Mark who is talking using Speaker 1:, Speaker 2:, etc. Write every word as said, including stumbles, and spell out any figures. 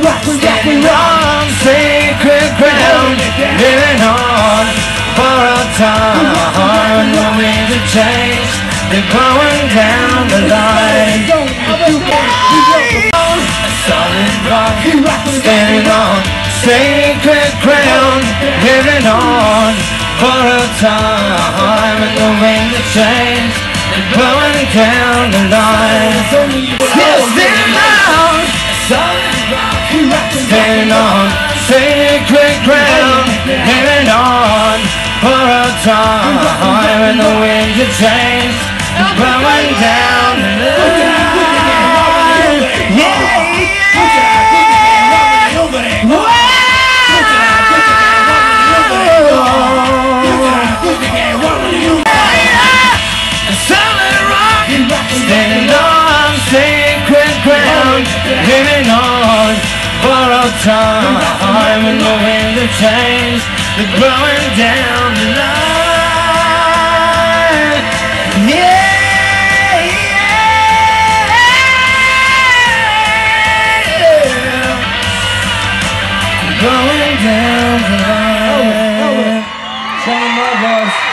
Speaker 1: standing on sacred ground, living on borrowed time. The winds of change, they're blowing down the line. Solid rock, standing on sacred ground, living on borrowed time. And the winds of change, they're blowing down the line. Standing on solid rock, standing on sacred ground, living on borrowed time. And the winds of change, they're blowing down the line. Yeah. Standing on sacred ground, living on borrowed time. And the winds of change, they're blowing down the line. Yeah, yeah, blowing down the line.
Speaker 2: Shannon Noll, boys.